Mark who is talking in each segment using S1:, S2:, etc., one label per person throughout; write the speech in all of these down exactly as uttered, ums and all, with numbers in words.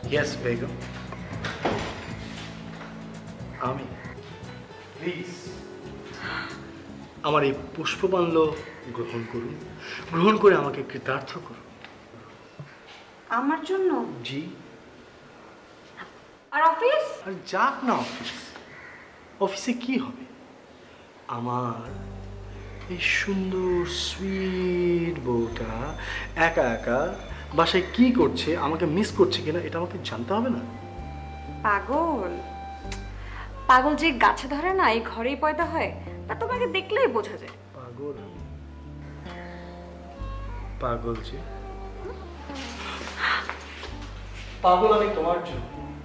S1: Yes Begum, আমি। Please আমার এই পুষ্পমাল্য গ্রহণ করুন, গ্রহণ করে আমাকে কৃতার্থ করুন।
S2: আমার জন্য?
S1: জি।
S2: আর অফিস?
S1: আর যাক না অফিস, অফিসে কি হবে? আমার এই সুন্দর সুইট বউটা একা একা বাসায় কি করছে, আমাকে মিস করছে কিনা এটা আমাকে জানতে হবে না?
S2: পাগল পাগল যে গাছে ধরে না, এই ঘরেই পয়দা হয়, তা তোমাকে দেখলেই বোঝা যায়।
S1: পাগল পাগল যে পাগল আমি তোমার জন্য।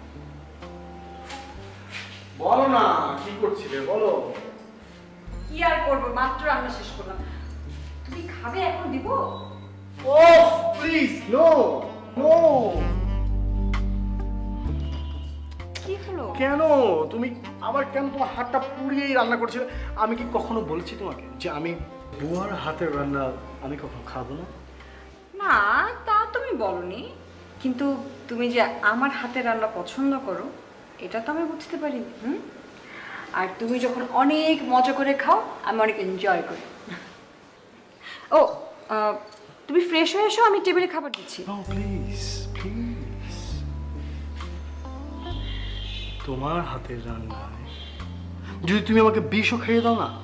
S1: বলো না কি করছিলে, বলো।
S2: কি আর করবো, মাত্র রান্না শেষ করলাম। তুমি খাবে? এখন দিব?
S1: ও প্লিজ নো নো।
S2: কি হলো?
S1: কেন তুমি আবার কেন তোমার হাতটা পুড়িয়েই রান্না করছিলে? আমি কি কখনো বলেছি তোমাকে যে আমি বুয়ার হাতের রান্না আমি কখনো খাবো না?
S2: না, তা তুমি বলনি, কিন্তু তুমি যে আমার হাতের রান্না পছন্দ করো এটা তো আমি বুঝতে পারি। হুম, আর তুমি যখন অনেক মজা করে খাও আমি অনেক এনজয় করি। ও আহ, তুমি ফ্রেশ হয়ে এসো, আমি টেবিলে খাবার দিচ্ছি।
S1: No please please. তোমার হাতের রান্নায় যদি তুমি আমাকে বিষও খাইয়ে দাও না,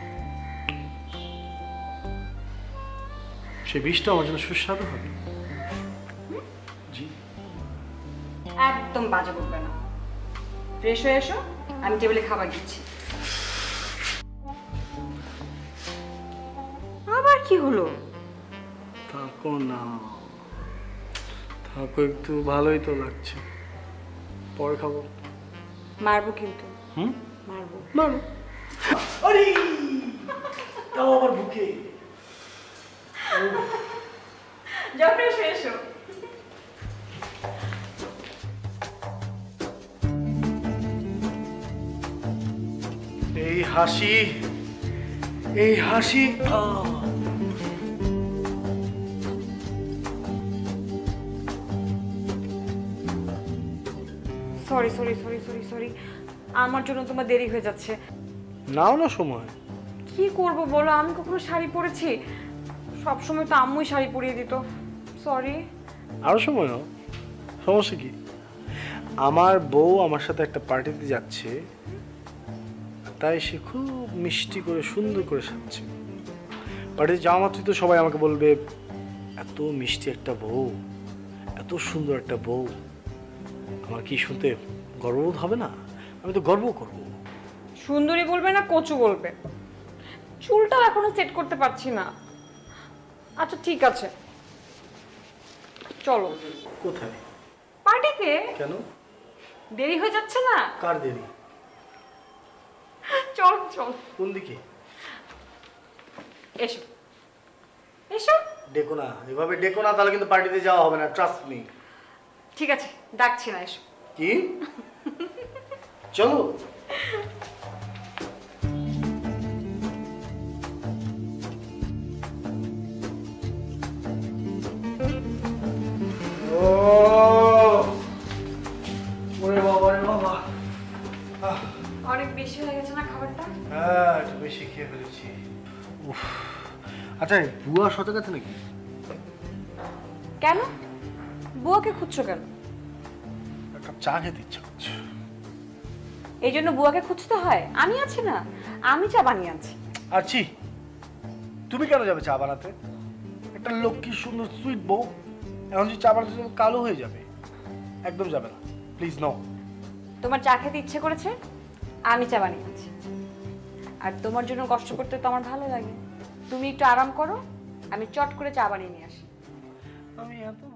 S1: সে বিষটা আমার জন্য সুস্বাদু হবে। জি।
S2: একদম বাজে বলবে না। ফ্রেশ হয়ে এসো, আমি টেবিলে খাবার দিচ্ছি। আবার কি হলো?
S1: থাকো না, থাকো একটু, ভালোই তো লাগছে। পরে খাবো।
S2: মারবো কিন্তু।
S1: হুম,
S2: মারবো।
S1: মারো। আরে তাও আমার বুকে।
S2: যাও ফ্রেশ হয়ে এসো।
S1: এই হাসি, এই হাসি
S2: sorry sorry sorry sorry sorry আমার জন্য তোমার দেরি হয়ে যাচ্ছে।
S1: নাও না সময়।
S2: কি করব বলো, আমি কখনো শাড়ি পরেছি? সব সময় তো আম্মুই শাড়ি পরিয়ে দিত। সরি।
S1: আরো সময় নাও, সমস্যা কি? আমার বউ আমার সাথে একটা পার্টিতে যাচ্ছে, তাই সে খুব মিষ্টি করে সুন্দর করে সাজছে। পার্টিতে যাওয়া মাত্রই তো সবাই আমাকে বলবে এত মিষ্টি একটা বউ, এত সুন্দর একটা বউ। আমার কি শুনতে গর্ববোধ হবে না? আমি তো গর্ব করব।
S2: সুন্দরী বলবে না কচু বলবে? চুলটাও এখনো সেট করতে পারছি না। আচ্ছা ঠিক আছে, চলো।
S1: কোথায়?
S2: পার্টিতে।
S1: কেন?
S2: দেরি হয়ে যাচ্ছে না?
S1: কার দেরি?
S2: চল চল।
S1: কোন দিকে?
S2: এসো এসো।
S1: ডেকো না, এভাবে ডেকো না, তাহলে কিন্তু পার্টিতে যাওয়া হবে না, ট্রাস্ট মি।
S2: ঠিক আছে, ডাকছি না, এসো।
S1: কি? চলো। ও ওরে বাবা রে বাবা,
S2: অনেক বেশি হয়ে গেছে না খাবারটা?
S1: হ্যাঁ একটু বেশি খেয়ে ফেলেছি। উফ। আচ্ছা বুয়া সজাগ আছে নাকি?
S2: কেন? বুয়াকে খুঁজছো কেন?
S1: একটা চা খেতে ইচ্ছা করছে।
S2: এই জন্য বুয়াকে খুঁজতে হয়? আমি আছি না, আমি চা বানিয়ে আনছি।
S1: আছি? তুমি কেন যাবে চা বানাতে? একটা লক্ষ্মী সুন্দর সুইট বউ এখন যদি চা বানাতে যাবে কালো হয়ে যাবে। একদম যাবে না, প্লিজ নো।
S2: তোমার চা খেতে ইচ্ছে করেছে, আমি চা বানিয়ে আনছি। আর তোমার জন্য কষ্ট করতে তো আমার ভালো লাগে। তুমি একটু আরাম করো, আমি চট করে চা বানিয়ে নিয়ে আসি।
S1: আমি এত